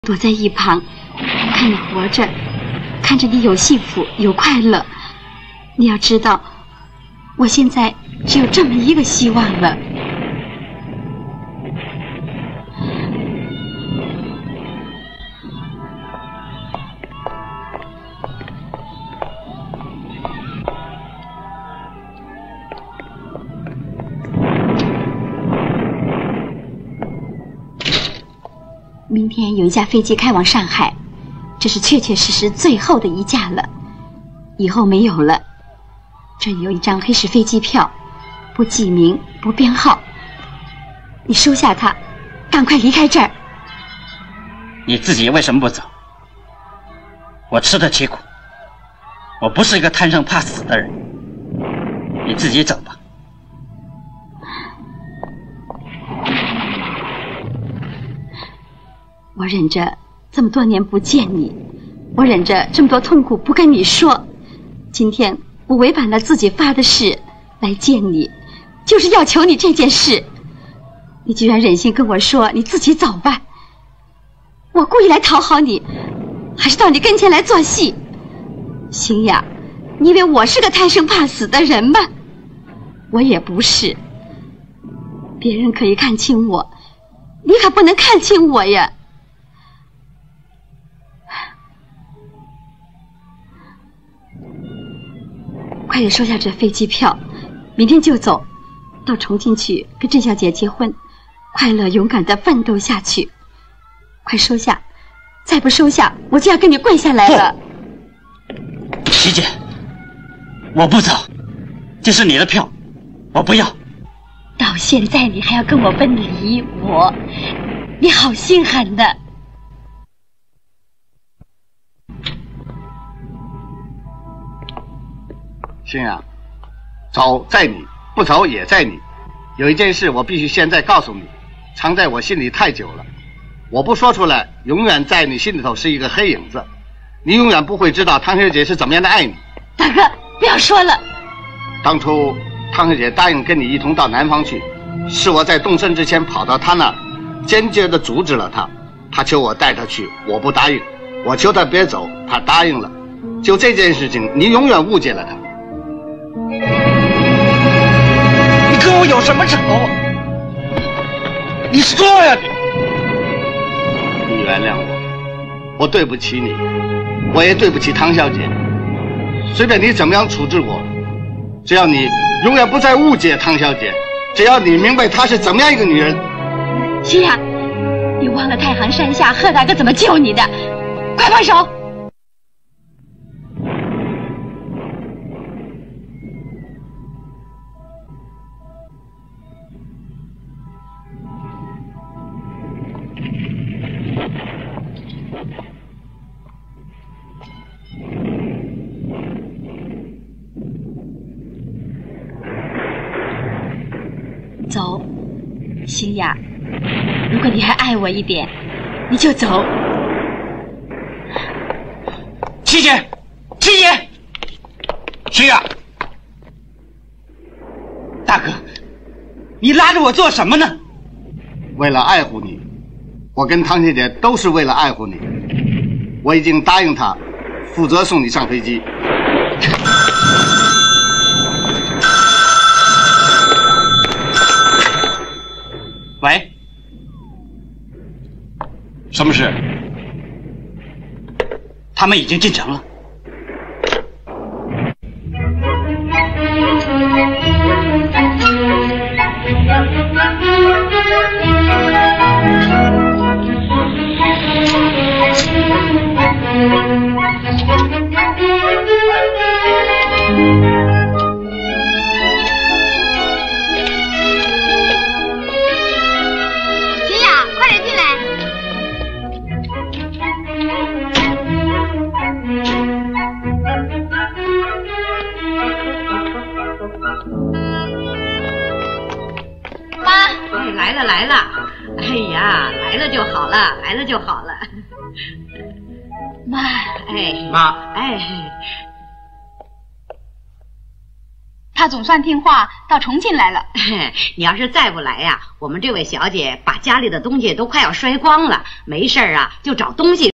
躲在一旁，看你活着，看着你有幸福有快乐。你要知道，我现在只有这么一个希望了。明天有一架飞机开往上海，这是确确实实最后的一架了，以后没有了。这里有一张黑市飞机票，不记名不编号，你收下它，赶快离开这儿。 你自己为什么不走？我吃得起苦，我不是一个贪生怕死的人，你自己走吧。 我忍着这么多年不见你，我忍着这么多痛苦不跟你说，今天我违反了自己发的誓来见你，就是要求你这件事。你居然忍心跟我说你自己走吧，我故意来讨好你，还是到你跟前来做戏？星雅，你以为我是个贪生怕死的人吗？我也不是。别人可以看清我，你可不能看清我呀。快点收下这飞机票，明天就走，到重庆去跟郑小姐结婚，快乐勇敢地奋斗下去。快收下，再不收下，我就要跟你跪下来了。 琪姐，我不走，这是你的票，我不要。 到现在你还要跟我分离，你好心狠的。 星雅，走在你，不走也在你。有一件事我必须现在告诉你，藏在我心里太久了，我不说出来，永远在你心里头是一个黑影子，你永远不会知道汤小姐是怎么样的爱你。 大哥，不要说了。 当初汤小姐答应跟你一同到南方去，是我在动身之前跑到她那儿，坚决地阻止了她。她求我带她去，我不答应，我求她别走，她答应了。就这件事情，你永远误解了她。 你跟我有什么仇？你说呀你！ 你原谅我，我对不起你，我也对不起汤小姐。随便你怎么样处置我，只要你永远不再误解汤小姐，只要你明白她是怎么样一个女人。 星雅，你忘了太行山下贺大哥怎么救你的？快放手！走，星雅，如果你还爱我一点，你就走。 琪姐，琪姐，星雅，大哥，你拉着我做什么呢？ 为了爱护你，我跟汤小姐都是为了爱护你。我已经答应她，负责送你上飞机。 喂，什么事？他们已经进城了。 来了，哎呀，来了就好了，来了就好了。妈，哎， 妈， 哎， 他总算听话，到重庆来了。 你要是再不来呀，我们这位小姐把家里的东西都快要摔光了，没事啊就找东西